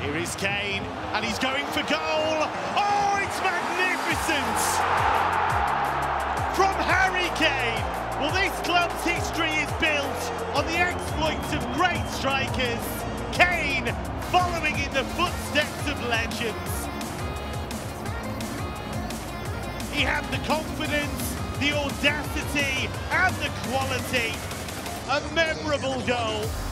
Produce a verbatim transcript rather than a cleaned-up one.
Here is Kane, and he's going for goal. Oh, it's magnificent! From Harry Kane. Well, this club's history is built on the exploits of great strikers. Kane following in the footsteps of legends. He had the confidence, the audacity, and the quality. A memorable goal.